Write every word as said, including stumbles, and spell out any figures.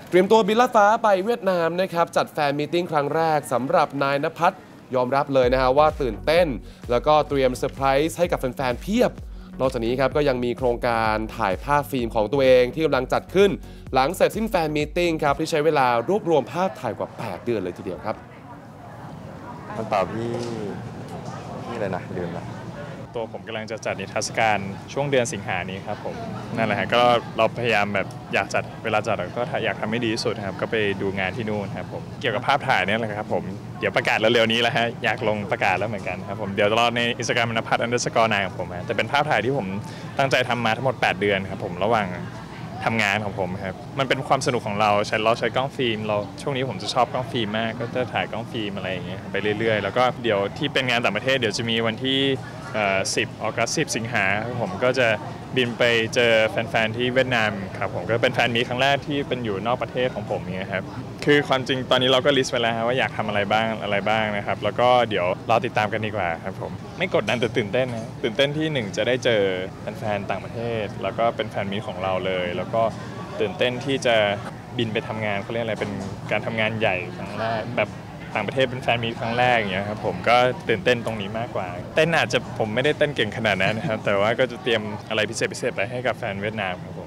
เตรียมตัวบินลัดฟ้าไปเวียดนามนะครับจัดแฟนมีตติ้งครั้งแรกสำหรับนายณภัทรยอมรับเลยนะฮะว่าตื่นเต้นแล้วก็เตรียมเซอร์ไพรส์ให้กับแฟนๆเพียบนอกจากนี้ครับก็ยังมีโครงการถ่ายภาพฟิล์มของตัวเองที่กำลังจัดขึ้นหลังเสร็จสิ้นแฟนมีตติ้งครับที่ใช้เวลารวบรวมภาพถ่ายกว่าแปดเดือนเลยทีเดียวครับคำตอบพี่พี่อะไรนะลืมละตัวผมกำลังจะจัดนิทรรศการช่วงเดือนสิงหานี้ครับผมนั่นแหละฮะก็เราพยายามแบบอยากจัดเวลาจัดก็อยากทำให้ดีที่สุดครับก็ไปดูงานที่นู่นครับผมเกี่ยวกับภาพถ่ายนี่แหละครับผมเดี๋ยวประกาศเร็วๆนี้แล้วฮะอยากลงประกาศแล้วเหมือนกันครับผมเดี๋ยวรอในอินสตาแกรมณภัทร อันเดอร์สกอร์ ไนน์ ของผมฮะแต่เป็นภาพถ่ายที่ผมตั้งใจทำมาทั้งหมดแปดเดือนครับผมระหว่างทำงานของผมครับมันเป็นความสนุกของเราใช้เราใช้กล้องฟิล์มเราช่วงนี้ผมจะชอบกล้องฟิล์มมากก็จะถ่ายกล้องฟิล์มอะไรอย่างเงี้ยไปเรื่อยๆแล้วก็เดี๋ยวที่เป็นงานต่างประเทศเดี๋ยวจะมีวันที่สิบออกัสสิบสิงหาผมก็จะบินไปเจอแฟนๆที่เวียดนามครับผมก็เป็นแฟนมีครั้งแรกที่เป็นอยู่นอกประเทศของผมเนี่ยครับคือความจริงตอนนี้เราก็ลิสต์ไว้แล้วว่าอยากทำอะไรบ้างอะไรบ้างนะครับแล้วก็เดี๋ยวรอติดตามกันดีกว่าครับผมไม่กดดันแต่ตื่นเต้นนะตื่นเต้นที่หนึ่งจะได้เจอแฟนๆต่างประเทศแล้วก็เป็นแฟนมีของเราเลยแล้วก็ตื่นเต้นที่จะบินไปทำงานเขาเรียกอะไรเป็นการทำงานใหญ่ครั้งแรกแบบต่างประเทศเป็นแฟนมีครั้งแรกอย่างเงี้ยครับผมก็ตื่นเต้นตรงนี้มากกว่าเต้นอาจจะผมไม่ได้เต้นเก่งขนาดนั้นนะครับแต่ว่าก็จะเตรียมอะไรพิเศษพิเศษไปให้กับแฟนเวียดนามครับผม